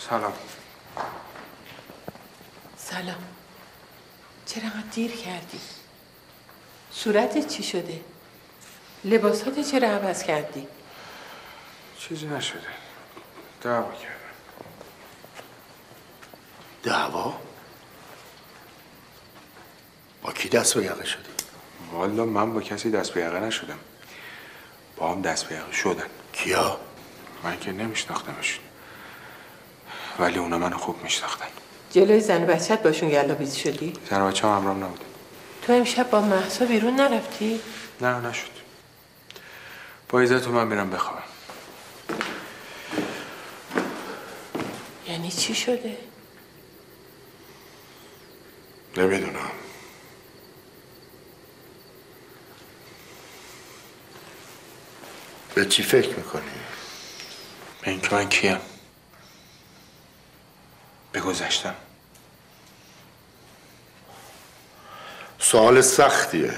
سلام. سلام. چرا انقدر دیر کردی؟ صورتت چی شده؟ لباسات چرا عوض کردی؟ چیزی نشده. دعوا کردم. دعوا؟ با کی دست به یقه شدی؟ والا من با کسی دست به یقه نشدم. با هم دست به یقه شدن. کیا؟ من که نمیشناختمشون، ولی اونا منو خوب میشناختن. جلوی زن بچت باشون گلاویز شدی؟ زن بچه هم همراهم نبوده. تو امشب با مهسا بیرون نرفتی؟ نه نشد. با عزتون من میرم بخوابم. یعنی چی شده؟ نمیدونم. به چی فکر میکنی؟ به اینکه من کیم؟ به گذشتم. سوال سختیه،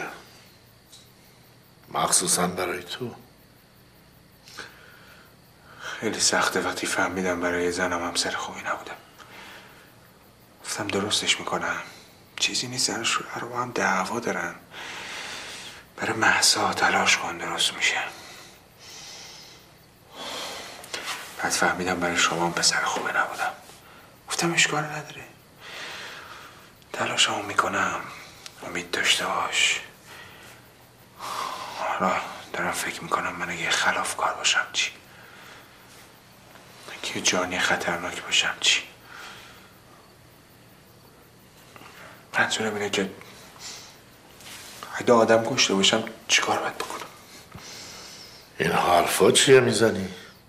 مخصوصا برای تو. خیلی سخته وقتی فهمیدم برای زنم همسر خوبی نبودم. گفتم درستش میکنم، چیزی نیست، زن شوهر رو با هم دعوا دارن، برای مهسا تلاش کن درست میشه. بعد فهمیدم برای شما هم پسر خوبی نبودم. گفتم اشکال نداره، تلاشمو میکنم، امید داشته باش. حالا دارم فکر میکنم من اگه خلافکار باشم چی؟ اگه جانی خطرناک باشم چی؟ منظورم اینه که اگه آدم کشته باشم چیکار باید بکنم؟ این حرفا چیه میزنی؟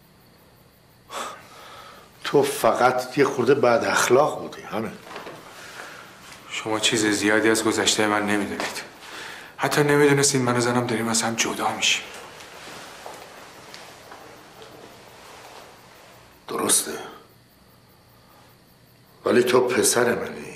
تو فقط یه خورده بد اخلاق بودی، همین. شما چیز زیادی از گذشته من نمیدونید. حتی نمیدونستید من و زنم داریم از هم جدا میشیم. درسته، ولی تو پسر منی.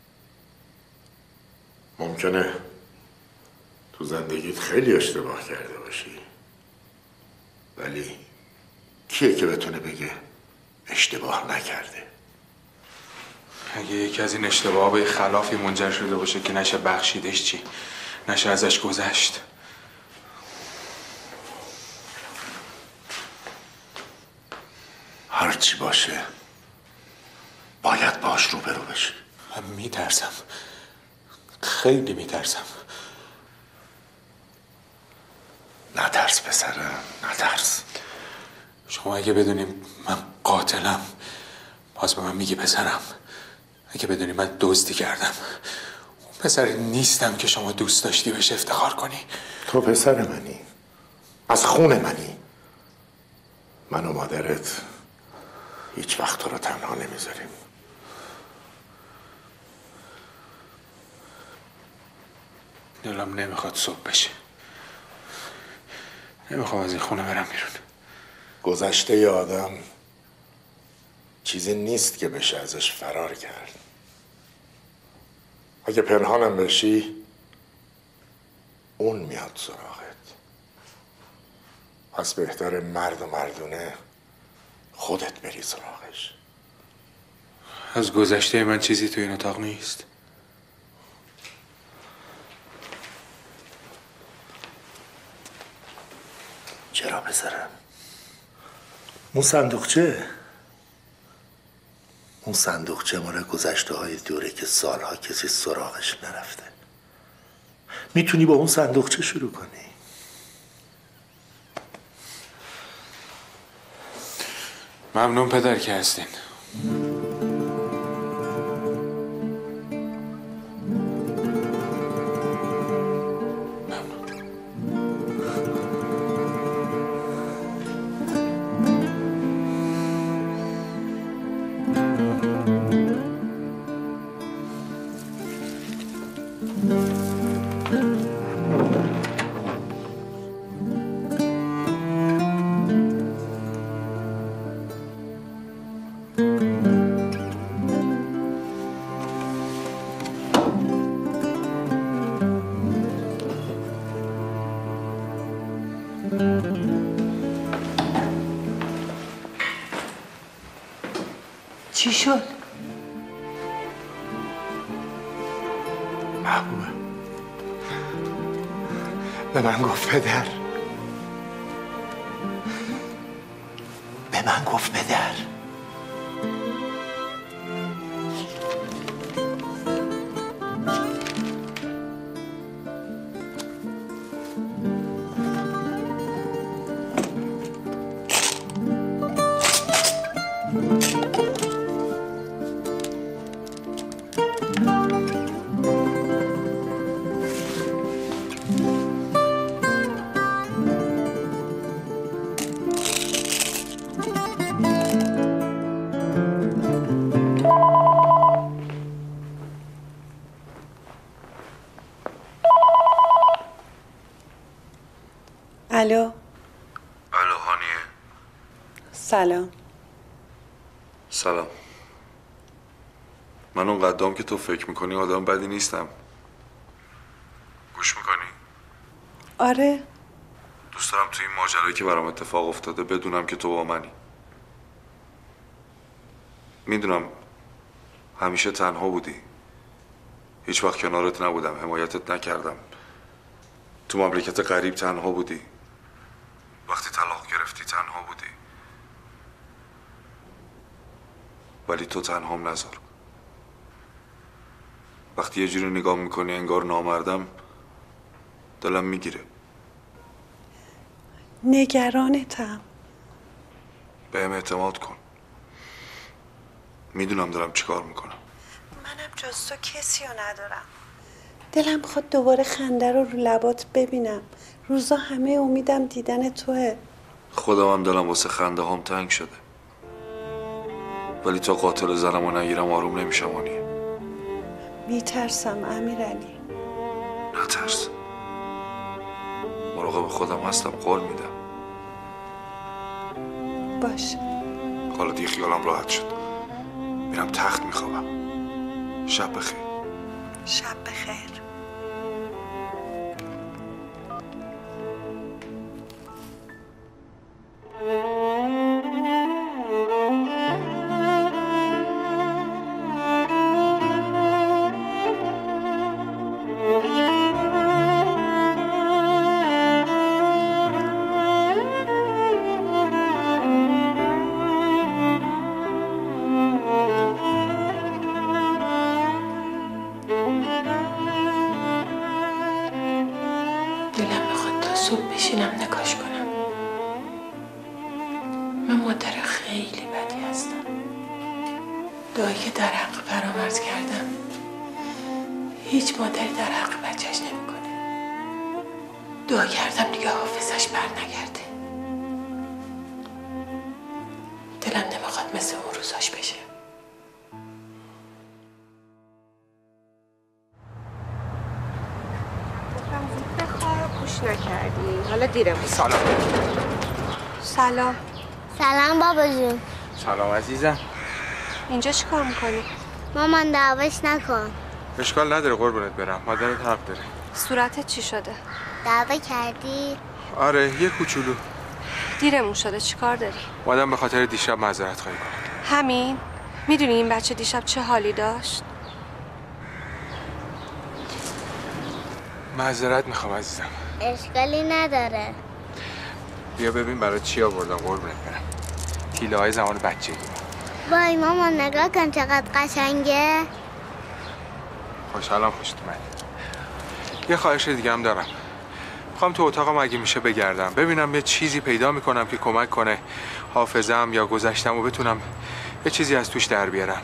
ممکنه تو زندگیت خیلی اشتباه کرده باشی، ولی کیه که بتونه بگه اشتباه نکرده؟ اگه یکی از این اشتباهات به خلافی منجر شده باشه که نشه بخشیدش چی؟ نشه ازش گذشت؟ هرچی باشه باید باش روبرو بشی. من میترسم، خیلی میترسم. نترس پسرم، نترس. شما اگه بدونیم من قاتلم باز به من میگی پسرم. اگه بدونی من دزدی کردم، اون پسری نیستم که شما دوست داشتی بهش افتخار کنی. تو پسر منی، از خون منی. من و مادرت هیچ وقت تو رو تنها نمیذاریم. دلم نمیخواد صبح بشه، نمیخوام از این خونه برم بیرون. گذشته ی آدم چیزی نیست که بشه ازش فرار کرد. اگه پنهانم بشی اون میاد سراغت. پس بهتر مرد و مردونه خودت بری سراغش. از گذشته من چیزی تو این اتاق نیست. چرا پسرم؟ اون صندوقچه مال گذشته های دوره که سالها کسی سراغش نرفته. میتونی با اون صندوقچه شروع کنی. ممنون پدر که هستین. چی شد؟ محبوبه به من گفت پدر، به من گفت پدر. الو. الو هانیه. سلام. سلام. من اون قدام که تو فکر میکنی آدم بدی نیستم. گوش میکنی؟ آره. دوست دارم تو این ماجرایی که برام اتفاق افتاده بدونم که تو با منی. میدونم همیشه تنها بودی، هیچ وقت کنارت نبودم، حمایتت نکردم، تو مملکت غریب تنها بودی، وقتی طلاق گرفتی تنها بودی، ولی تو تنهام نذار. وقتی یه جوری نگاه میکنی انگار نامردم دلم میگیره. نگرانتم. بهم اعتماد کن، میدونم دارم چیکار میکنم. منم جز تو کسی رو ندارم. دلم خود دوباره خنده رو لبات ببینم. روزا همه امیدم دیدن توه. خودم هم دلم واسه خنده هام تنگ شده، ولی تا قاتل زنم رو نگیرم آروم نمیشم. آنیه میترسم امیرعلی. نترس، مراقب خودم هستم، قول میدم. باشه. حالا دیگه خیالم راحت شد، میرم تخت میخوابم. شب بخیر. شب بخیر. دلم میخواد تا صبح بشینم نگاش کنم. من مادر خیلی بدی هستم. دعایی که در حق فرامرز کردم هیچ مادری در حق بچهش نمیکنه. دعا کردم دیگه حافظش بر نگرده. دلم نمیخواد مثل اون روزاش بشه. گوش نکردی. حالا دیره بود. سلام. سلام. سلام بابا جون. سلام عزیزم. اینجا چی کار میکنی؟ مامان دعواش نکن. اشکال نداره قربونت برم، مادرت حق داره. صورتت چی شده؟ دعوا کردی؟ آره یه کوچولو. دیرمون شده، چی کار داری؟ اومدم به خاطر دیشب معذرت خواهی کنم. همین؟ میدونی این بچه دیشب چه حالی داشت؟ معذرت میخوام عزیزم. اشکالی نداره. بیا ببین برای چی آوردم قربونت برم. تیله های زمان بچگی. وای مامان نگاه کن چقدر قشنگه. خوشحالم خوشت اومدی. یه خواهش دیگه هم دارم. میخوام تو اتاقم اگه میشه بگردم ببینم یه چیزی پیدا میکنم که کمک کنه حافظم یا گذشتم و بتونم یه چیزی از توش در بیارم.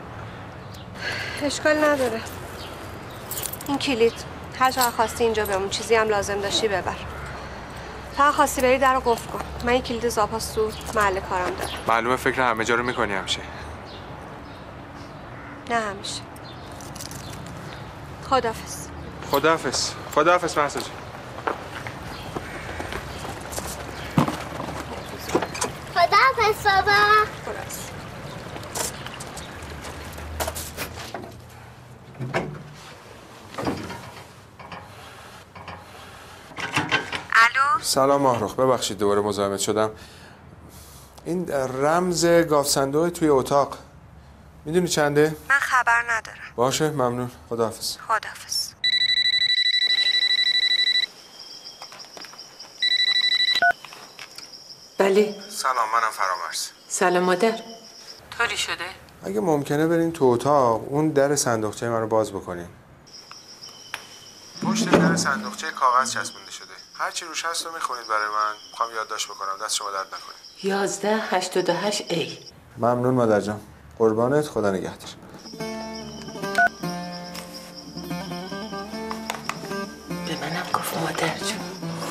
اشکال نداره. این کلید هر جا خواستی اینجا بمون، چیزی هم لازم داشتی ببر. تا خواستی بری در رو قفل کن. من این کلید زاپاس تو محل کارم دارم. معلومه فکر همه جا رو میکنی همیشه. نه همیشه. خداحافظ. خداحافظ. خداحافظ مهسا جان. خداحافظ بابا. خداحافظ. الو. سلام ماهرخ، ببخشید دوباره مزاحمت شدم. این رمز گاف صندوق توی اتاق میدونی چنده؟ من خبر ندارم. باشه ممنون. خداحافظ. خداحافظ. بله. سلام، منم فرامرز. سلام مادر. طوری شده؟ اگه ممکنه برین تو اتاق اون در صندوقچه من رو باز بکنین. پشت در صندوقچه کاغذ چسبونده شده. هر چی روش هست رو میخونید برای من. میخوام یادداشت بکنم. دست شما درد نکنه. 1188A. ممنون مادر جان. قربانت. خدا نگهدار. به منم گفت مادر جون.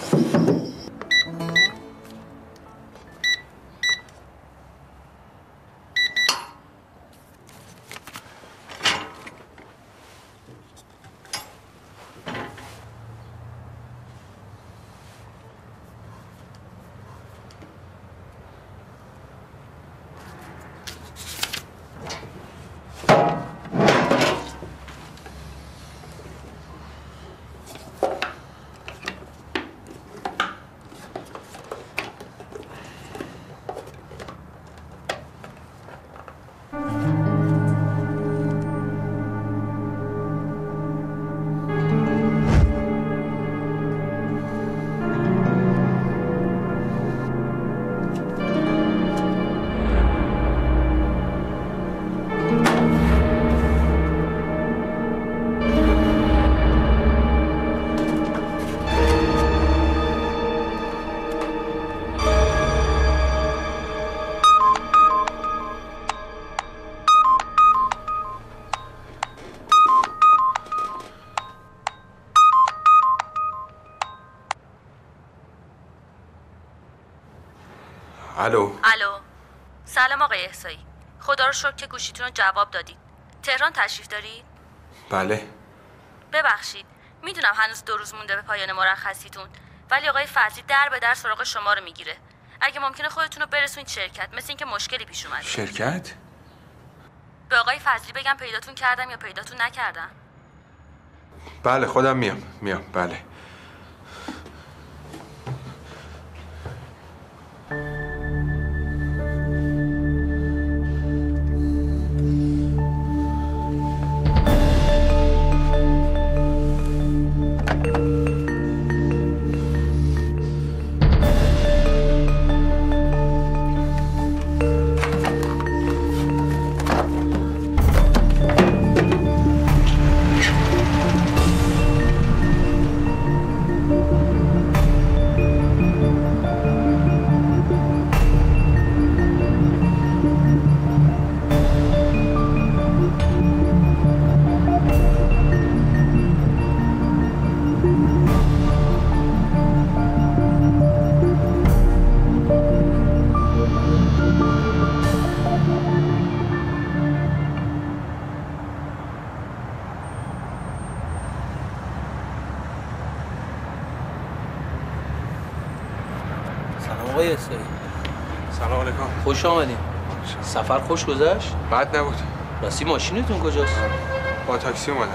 الو. سلام آقای احصایی. خدا رو شکر که گوشیتون رو جواب دادید. تهران تشریف دارید؟ بله. ببخشید میدونم هنوز 2 روز مونده به پایان مرخصیتون، ولی آقای فضلی در به در سراغ شما رو میگیره. اگه ممکنه خودتون رو برسونید شرکت، مثل اینکه مشکلی پیش اومده. شرکت؟ به آقای فضلی بگم پیداتون کردم یا پیداتون نکردم؟ بله خودم میام. بله. آقای احصایی. سلام علیکم. خوش آمدین. سفر خوش گذشت؟ بد نبود. راستی ماشینتون کجاست؟ با تاکسی اومدم.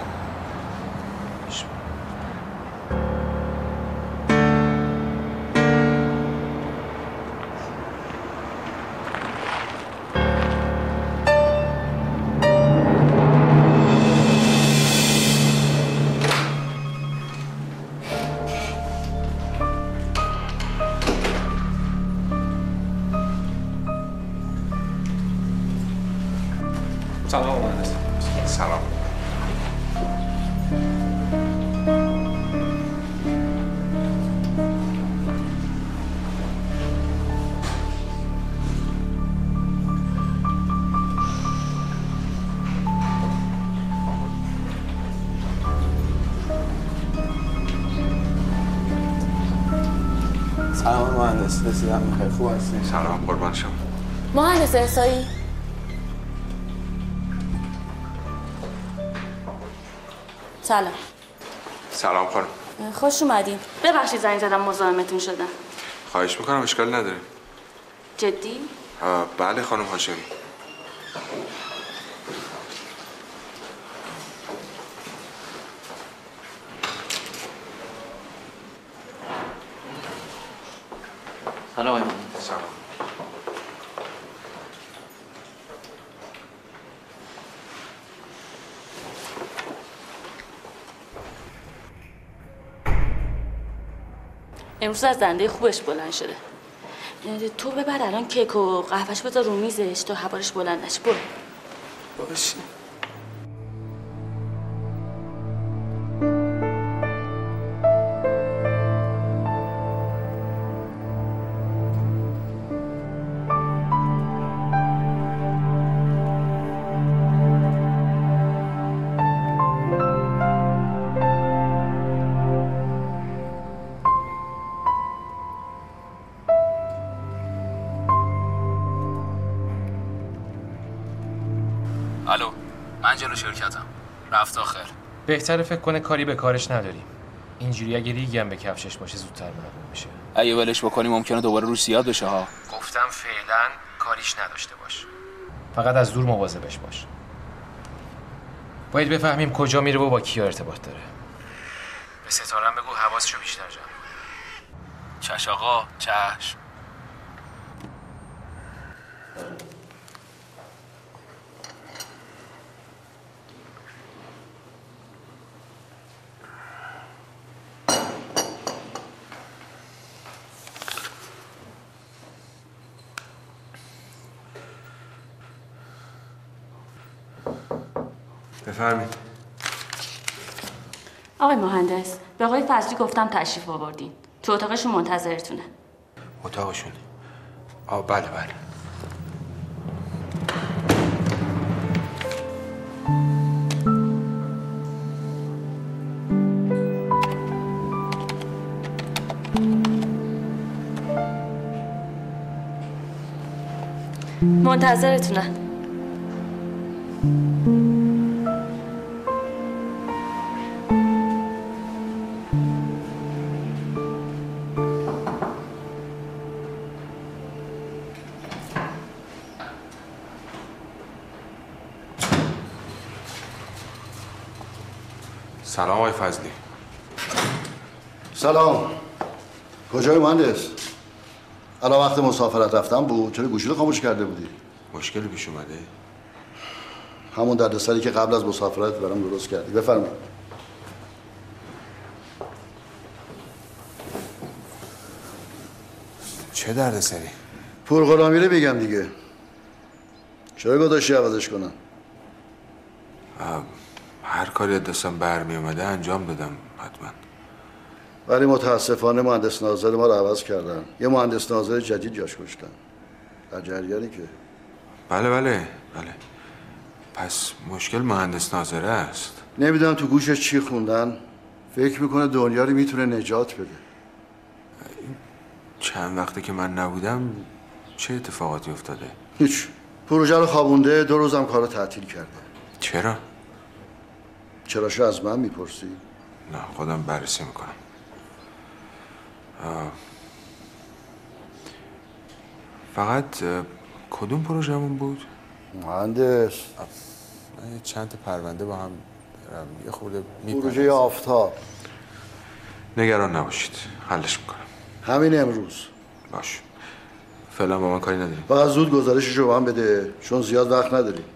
سلام مهندس. سلام. سلام مهندس. رسیدم میخوای خوب هستی؟ سلام قربان شما. مهندس احصایی. سلام. سلام خانم. خوش اومدین. ببخشید زنگ زدم مزاحمتون شدم. خواهش میکنم اشکال نداره. جدی؟ بله خانم هاشمی. سلام سلام. امروز از دنده خوبش بلند شده. تو ببر الان کیک و قهوه‌اش بذار رو میزش تا حوارش بلند نشه. برو. باشه. الو، من جلو شرکتم. رفت آخر. بهتره فکر کنه کاری به کارش نداریم. اینجوری اگه ریگی هم به کفشش باشه زودتر معلوم میشه. اگه ولش بکنی ممکنه دوباره روش زیاد بشه ها. گفتم فعلا کاریش نداشته باش. فقط از دور مواظبش باش. باید بفهمیم کجا میره و با کیا ارتباط داره. به ستارم بگو حواسشو بیشتر جمع کنه. چش آقا، چشم. بفرمید. آقای مهندس، به آقای فضلی گفتم تشریف آوردین. تو اتاقشون منتظرتونه. اتاقشون؟ بله بله. منتظرتونه. سلام آقای فضلی. سلام. کجای مهندس؟ الان وقت مسافرت رفتن بود. چرا گوشی رو خاموش کرده بودی؟ مشکلی پیش اومده؟ همون دردسری که قبل از مسافرت برام درست کردی. بفرمایید. چه دردسری؟ پرغلامی رو بگم دیگه. چرا گذاشتی عوضش کنم؟ هر کاری دستم برمی اومده انجام دادم حتما. ولی متاسفانه مهندس ناظر ما رو عوض کردن. یه مهندس ناظر جدید جاش گذاشتن. در جریانی که بله. پس مشکل مهندس ناظره است. نمیدونم تو گوشش چی خوندن. فکر میکنه دنیا رو میتونه نجات بده. چند وقته که من نبودم چه اتفاقاتی افتاده؟ هیچ. پروژه رو خوابونده، 2 روزم کارو تعطیل کرده. چرا؟ چراشو از من میپرسی؟ نه خودم بررسی میکنم. فقط کدوم پروژه‌مون بود؟ مهندس یه چند تا پرونده با هم یه خورده پروژه آفتاب. نگران نباشید، حلش میکنم. همین امروز. باش. فعلا با من کاری نداریم. فقط زود گزارشش رو به من بده چون زیاد وقت نداریم.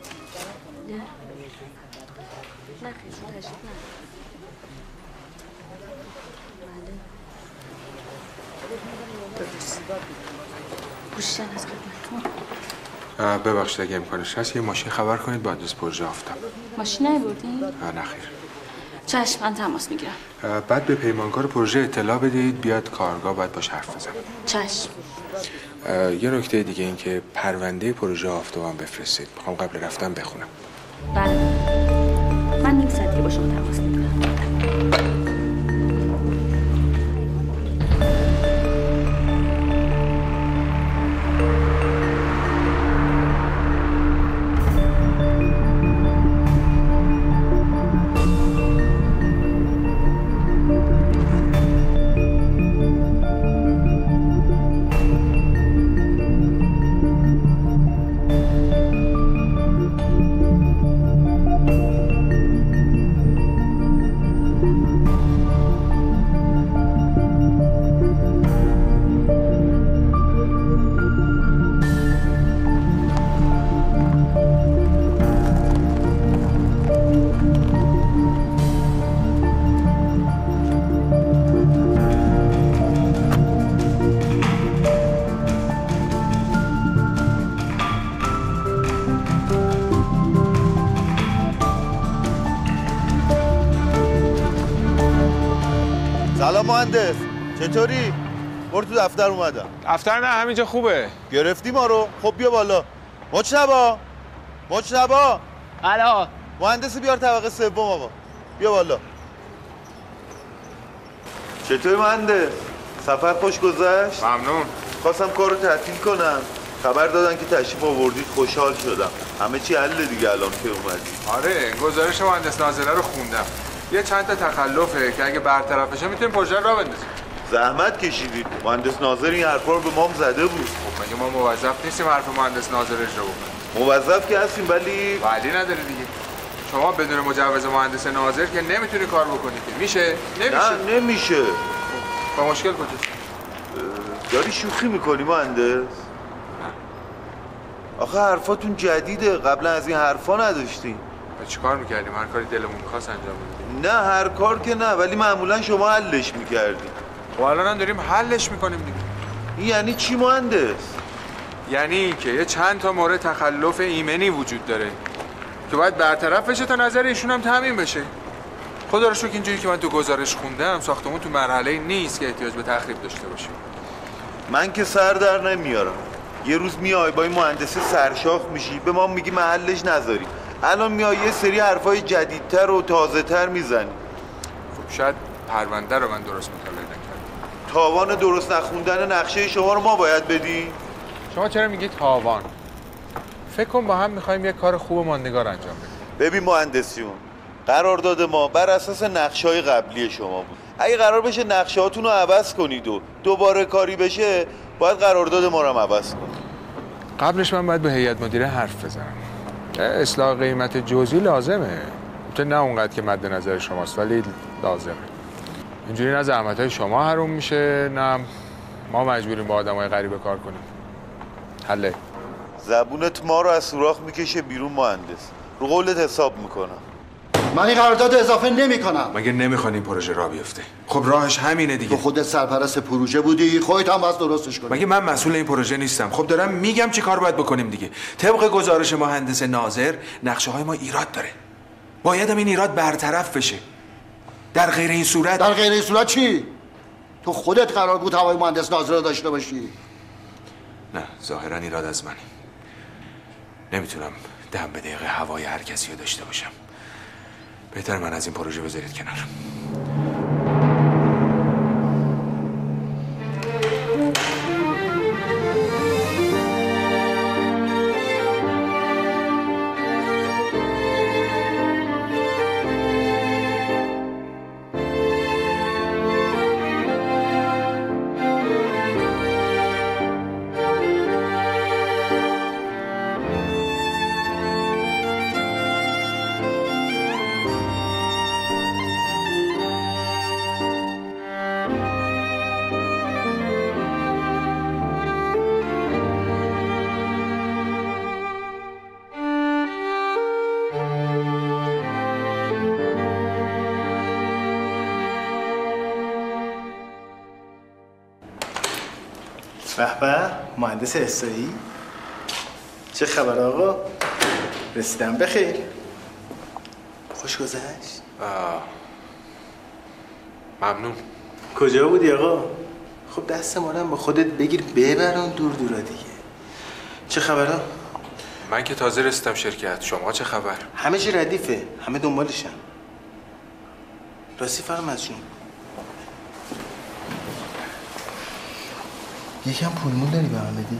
ببخشید اگه امکانش هست یه ماشین خبر کنید با آدرس پروژه آفتاب. ماشین نیاوردین؟ نه خیر. چشم، من تماس میگیرم. بعد به پیمانکار پروژه اطلاع بدید بیاد کارگاه، باید باش حرف بزنم. چشم. یه نکته دیگه این که پرونده پروژه آفتابم بفرستید. میخوام قبل رفتن بخونم. بله. من نیم ساعت دیگه با شما تماس میگیرم. مهندس چطوری؟ برو تو دفتر اومدم. دفتر نه همینجا خوبه. گرفتی ما رو؟ خب بیا بالا. مجتبی الو مهندس بیار طبقه سوم آقا. بیا بالا. چطوری مهندس؟ سفر خوش گذشت؟ ممنون. خواستم کارو تعطیل کنم. خبر دادن که تشریف آوردید، خوشحال شدم. همه چی حل دیگه الان که اومدی. آره گزارش مهندس ناظره رو خوندم. یه چند تا تخلفه که اگه برطرف بشه میتونیم پروژه رو راه بندازیم. زحمت کشیدید. مهندس ناظر این حرفا رو به ما زده بود. خب مگه ما موظف نیستیم حرف مهندس ناظر اجرا بکنیم؟ موظف که هستیم ولی نداره دیگه. شما بدون مجوز مهندس ناظر که نمیتونی کار بکنی که. میشه؟ نه نمیشه. با مشکل کجاست؟ داری شوخی میکنی مهندس؟ آخه حرفاتون جدیده، قبلا از این حرفا نداشتین. چیکار میکردیم؟ هر کاری دلمون می‌خواست انجام میدادیم. نه هر کار که نه، ولی معمولا شما حلش میکردی. خب الان هم داریم حلش میکنیم دیگه. این یعنی چی مهندس؟ یعنی اینکه یه چند تا مورد تخلف ایمنی وجود داره که باید برطرف بشه تا نظر ایشون هم تامین بشه. خدا رو شکر اینجوری که من تو گزارش خوندم ساختمون تو مرحله نیست که احتیاج به تخریب داشته باشه. من که سر در نمیارم. یه روز میای با این مهندس سرشاخ میشی به ما میگی محلش نذاری. الان میای یه سری حرفای جدیدتر و تازه‌تر میزنی. خب شاید پرونده رو من درست مطالعه نکردم. تاوان درست نخوندن نقشه شما رو ما باید بدیم؟ شما چرا میگید تاوان؟ فکر کن با هم میخوایم یه کار خوب و ماندگار انجام بدیم. ببین مهندسیون، قرارداد ما بر اساس نقشه‌های قبلی شما بود. اگه قرار بشه نقشه‌هاتون رو عوض کنید و دوباره کاری بشه، باید قرارداد ما رو هم عوض کنید. قبلش من باید به هیئت مدیره حرف بزنم. اصلاح قیمت جزئی لازمه. نه اونقدر که مد نظر شماست ولی لازمه. اینجوری نه زحمت‌های شما حروم میشه نه ما مجبوریم با آدمای غریبه کار کنیم. حله. زبونت ما رو از سوراخ میکشه بیرون مهندس. رو قولت حساب میکنم. من این قرارداد اضافه نمی‌کنم. مگه نمی‌خوانی این پروژه راه بیفته؟ خب راهش همینه دیگه. تو خودت سرپرست پروژه بودی، خودت هم باید درستش کنی. مگه من مسئول این پروژه نیستم؟ خب دارم میگم چی کار باید بکنیم دیگه. طبق گزارش مهندس ناظر نقشه‌های ما ایراد داره. باید هم این ایراد برطرف بشه. در غیر این صورت چی؟ تو خودت قرار بود هوای مهندس ناظر رو داشته باشی. نه ظاهرا ایراد از منه. نمیتونم دم به دقیقه هوای هر کسی رو داشته باشم. بهتر من از این پروژه بذارید کنار. به مهندس احصایی چه خبر آقا؟ رسیدم بخیر. خوش گذشت؟ ممنون. کجا بودی آقا؟ خب دست ما رو با خودت بگیر ببرون دور دورا دیگه. چه خبرها؟ من که تازه رسیدم شرکت. شما چه خبر؟ همه چی ردیفه، همه دنبالشن. راستی فرمز جون یکم پولمون داری به من بدی؟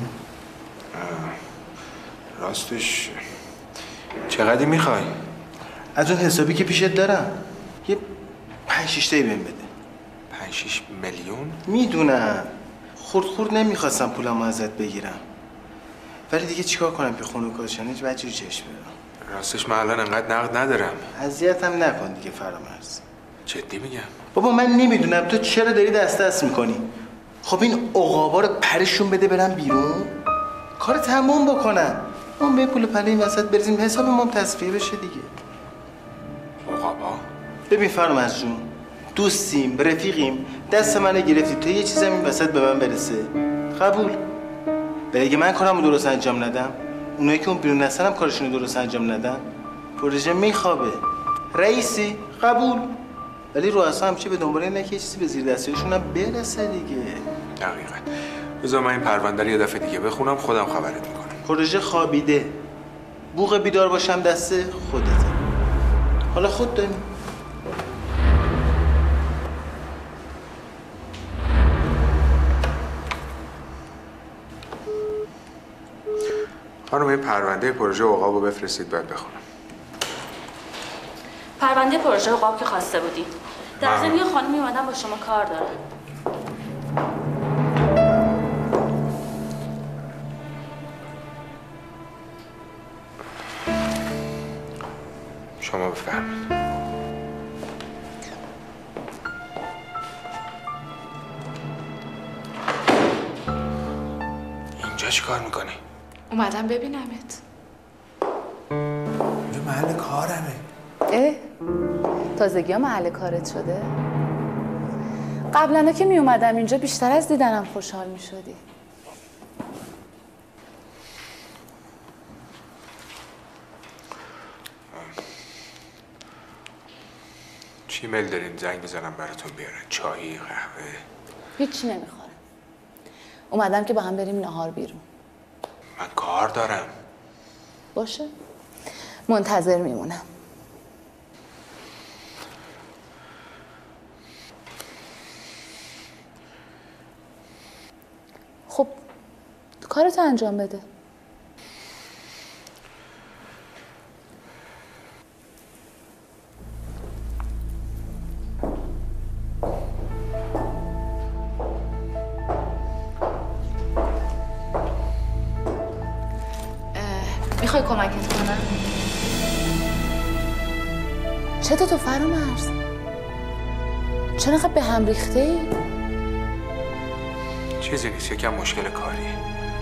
راستش چقدر میخوای؟ از اون حسابی که پیشت دارم یه 5-6 تایی بهم بده. 5-6 میلیون؟ میدونم خورد نمیخواستم پولمو ازت بگیرم ولی دیگه چیکار کنم که خونه کارشن هیچ وجهی چشم برم. راستش من الان انقدر نقد ندارم. اذیتم نکن دیگه فرامرز. جدی میگم. بابا من نمیدونم تو چرا داری دست میکنی. خب این عقابا رو پرشون بده برن بیرون کار تموم بکنن ما به پول پله این وسط بریزیم حساب ما تصفیه بشه دیگه. عقابا؟ ببین فرامرز جون دوستیم رفیقیم دست منو گرفتی تو یه چیزم این وسط به من برسه قبول. ولی اگه من کارمو درست انجام ندم اونایی که اون بیرون هستن هم کارشونو درست انجام ندن پروژه میخوابه. رئیسی قبول. ولی رؤسا همیشه به دنبال اینه که چیزی به زیر دستیاشون هم برسه دیگه. دقیقاً. بذار من این پرونده رو یه دفعه دیگه بخونم، خودم خبرت میکنم. پروژه خوابیده. بوق بیدار باشم دست خودته. حالا خود داریم. خانم این پرونده پروژه عقاب رو بفرستید بعد بخونم. پرونده پروژه عقاب که خواسته بودی. در ضمن یه خانمی اومدن با شما کار دارن. شما بفرمایید. اینجا چی کار میکنی؟ اومدم ببینمت. اینجا محل کارمه. تازگی ها محل کارت شده؟ قبلا که می اومدم اینجا بیشتر از دیدنم خوشحال می شدی. چی میل دارین زنگ بزنم براتون بیارن؟ چایی، قهوه؟ هیچی نمیخورم. اومدم که با هم بریم نهار بیرون. من کار دارم. باشه. منتظر میمونم. خب کارتو انجام بده. میخوای کمکت کنم؟ چطور تو فرامرز؟ چرا خب به هم ریخته ای؟ چیزی نیست، یکم مشکل کاریه.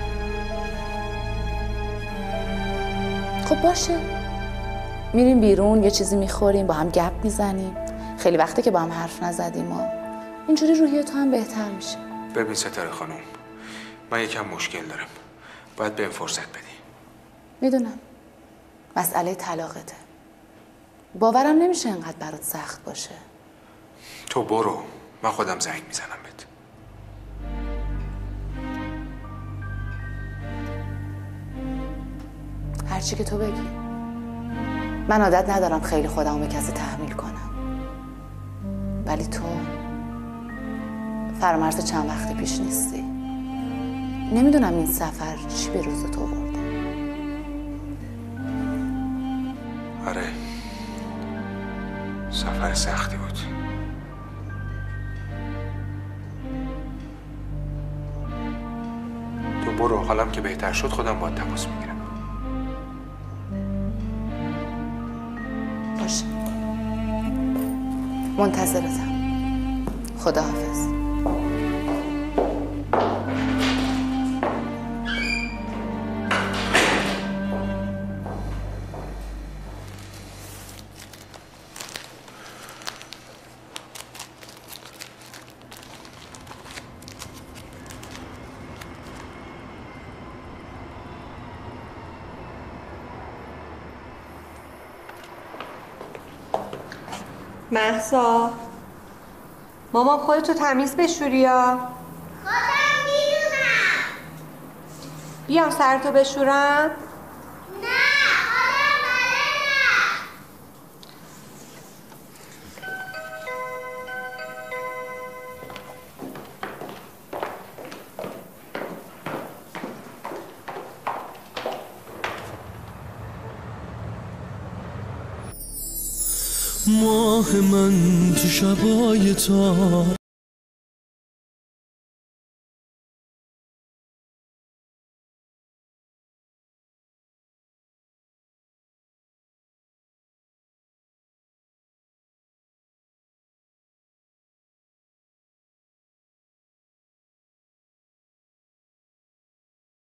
خب باشه، میریم بیرون یه چیزی میخوریم، با هم گپ میزنیم. خیلی وقته که با هم حرف نزدیم و اینجوری روحیه تو هم بهتر میشه. ببین ستاره خانم، من یکم مشکل دارم، باید بهم فرصت بدی. میدونم مسئله طلاقته، باورم نمیشه انقدر برات سخت باشه. تو برو، من خودم زنگ میزنم بهت. هرچی که تو بگی. من عادت ندارم خیلی خودمو به کسی تحمیل کنم، ولی تو فرامرز چند وقت پیش نیستی. نمیدونم این سفر چی به روز تو برده. آره، سفر سختی بود. تو برو، حالم که بهتر شد خودم باید تماس میگیرم. باشه، منتظرتم. خداحافظ. مهسا، مامان خودتو تمیز بشوری یا؟ خودم میدونم. بیام سرتو بشورم؟ نه، خودم بلدم. ماه من تو شبای تار